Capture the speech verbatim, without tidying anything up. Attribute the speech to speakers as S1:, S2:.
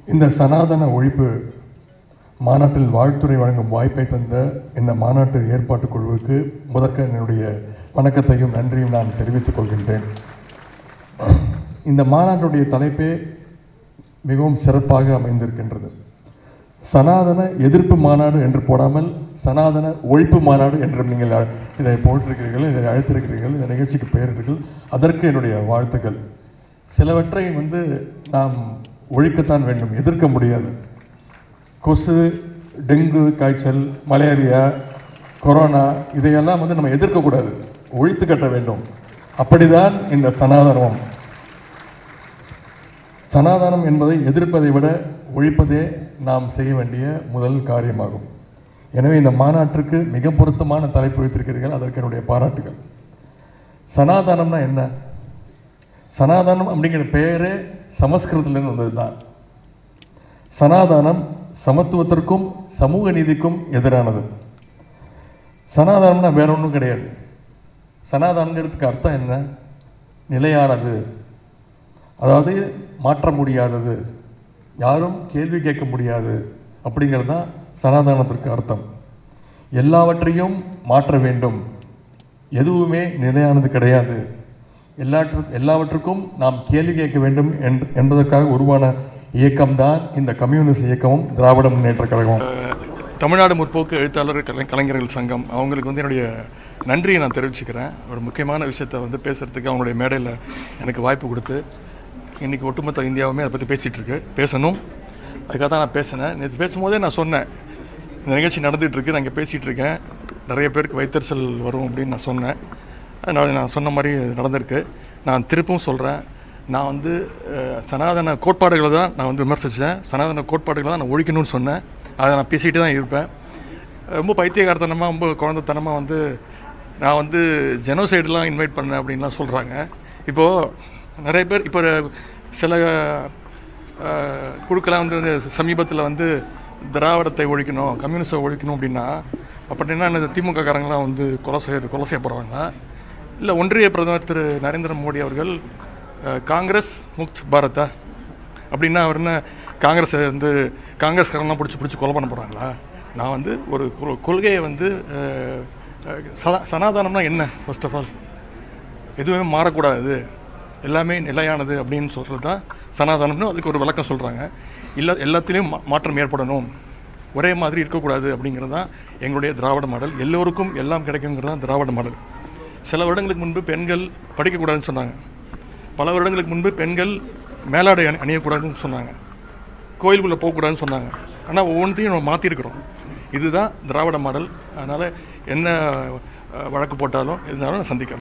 S1: இந்த சனாதன ஒழிப்பு மாநாட்டில் வாழ்த்துறை வழங்கும் வாய்ப்பை தந்த இந்த மாநாட்டு ஏற்பாட்டு குழுவுக்கு முதற்க என்னுடைய வணக்கத்தையும் நன்றியும் நான் தெரிவித்துக் கொள்கின்றேன். இந்த மாநாட்டுடைய தலைப்பே மிகவும் சிறப்பாக அமைந்திருக்கின்றது. சனாதன எதிர்ப்பு மாநாடு என்று போடாமல் சனாதன ஒழிப்பு மாநாடு என்று நீங்கள் இதை போட்டிருக்கிறீர்கள், இதை அழைத்திருக்கிறீர்கள், இந்த நிகழ்ச்சிக்கு பெயரிட்டீர்கள். அதற்கு என்னுடைய வாழ்த்துக்கள். சிலவற்றை வந்து நாம் ஒழிக்கத்தான் வேண்டும், எதிர்க்க முடியாது. கொசு, டெங்கு காய்ச்சல், மலேரியா, கொரோனா இதையெல்லாம் வந்து நம்ம எதிர்க்கக்கூடாது, ஒழித்து கட்ட வேண்டும். அப்படிதான் இந்த சனாதனம். சனாதனம் என்பதை எதிர்ப்பதை விட ஒழிப்பதே நாம் செய்ய வேண்டிய முதல் காரியமாகும். எனவே இந்த மாநாட்டிற்கு மிக பொருத்தமான தலைப்பு வைத்திருக்கிறீர்கள், அதற்கு என்னுடைய பாராட்டுகள். சனாதனம்னா என்ன? சனாதனம் அப்படிங்கிற பெயரே சமஸ்கிருதத்திலிருந்து வந்தது தான். சனாதனம் சமத்துவத்திற்கும் சமூக நீதிக்கும் எதிரானது. சனாதனம்னா வேற ஒன்றும் கிடையாது. சனாதனங்கிறதுக்கு அர்த்தம் என்ன? நிலையானது, அதாவது மாற்ற முடியாதது, யாரும் கேள்வி கேட்க முடியாது அப்படிங்கிறது தான் சனாதனத்திற்கு அர்த்தம். எல்லாவற்றையும் மாற்ற வேண்டும், எதுவுமே நிலையானது கிடையாது, எல்லாற்று எல்லாவற்றுக்கும் நாம் கேள்வி கேட்க வேண்டும் என்பதற்காக உருவான இயக்கம்தான் இந்த கம்யூனிஸ்ட் இயக்கமும் திராவிட முன்னேற்ற கழகம்.
S2: தமிழ்நாடு முற்போக்கு எழுத்தாளர் கலை கலைஞர்கள் சங்கம் அவங்களுக்கு வந்து என்னுடைய நன்றியை நான் தெரிவிச்சுக்கிறேன். ஒரு முக்கியமான விஷயத்தை வந்து பேசுகிறதுக்கு அவங்களுடைய மேடையில் எனக்கு வாய்ப்பு கொடுத்து இன்றைக்கி ஒட்டுமொத்த இந்தியாவுமே அதை பற்றி பேசிகிட்டு இருக்கு, பேசணும். அதுக்காக தான் நான் பேசினேன். நேற்று பேசும்போதே நான் சொன்னேன், இந்த நிகழ்ச்சி நடந்துகிட்ருக்கு, நான் இங்கே பேசிகிட்டு இருக்கேன், நிறைய பேருக்கு வைத்தறிச்சல் வரும் அப்படின்னு நான் சொன்னேன். அதனால் நான் சொன்ன மாதிரி நடந்திருக்கு. நான் திருப்பும் சொல்கிறேன், நான் வந்து சனாதன கோட்பாடுகளை தான் நான் வந்து விமர்சித்தேன், சனாதன கோட்பாடுகளை தான் நான் ஒழிக்கணும்னு சொன்னேன். அதை நான் பேசிகிட்டு தான் இருப்பேன். ரொம்ப பைத்தியகாரத்தனமாக, ரொம்ப குழந்தைத்தனமாக வந்து நான் வந்து ஜெனோசைடெலாம் இன்வைட் பண்ணேன் அப்படின்லாம் சொல்கிறாங்க. இப்போது நிறைய பேர் இப்போ சில குழுக்கெல்லாம் வந்து சமீபத்தில் வந்து திராவிடத்தை ஒழிக்கணும், கம்யூனிஸ்டை ஒழிக்கணும் அப்படின்னா அப்படின்னா இந்த திமுக காரங்களாம் வந்து கொலை செய்ய கொலை செய்யப்படுறாங்க. இல்லை ஒன்றிய பிரதமர் திரு நரேந்திர மோடி அவர்கள் காங்கிரஸ் முக்த் பாரதா அப்படின்னா அவர் என்ன காங்கிரஸ் வந்து காங்கிரஸ்காரங்களாம் பிடிச்சி பிடிச்சி கொலை பண்ண போகிறாங்களா? நான் வந்து ஒரு கொள்கையை வந்து சதா சனாதனம்னா என்ன, ஃபர்ஸ்ட் ஆஃப் ஆல் எதுவுமே மாறக்கூடாது, எல்லாமே நிலையானது அப்படின்னு சொல்கிறது தான் சனாதனம்னு அதுக்கு ஒரு விளக்கம் சொல்கிறாங்க. இல்லை எல்லாத்துலேயும் மா மாற்றம் ஏற்படணும், ஒரே மாதிரி இருக்கக்கூடாது அப்படிங்கிறது தான் எங்களுடைய திராவிட மாடல். எல்லோருக்கும் எல்லாம் கிடைக்குங்கிறது தான் திராவிட மாடல். சில வருடங்களுக்கு முன்பு பெண்கள் படிக்கக்கூடாதுன்னு சொன்னாங்க, பல வருடங்களுக்கு முன்பு பெண்கள் மேலாடை அணி அணியக்கூடாதுன்னு சொன்னாங்க, கோயிலுக்குள்ளே போகக்கூடாதுன்னு சொன்னாங்க. ஆனால் ஒவ்வொன்றையும் நம்ம மாற்றிருக்கிறோம். இதுதான் திராவிட மாடல். அதனால் என்ன வழக்கு போட்டாலும் எதுனாலும் நான் சந்திக்கிறேன்.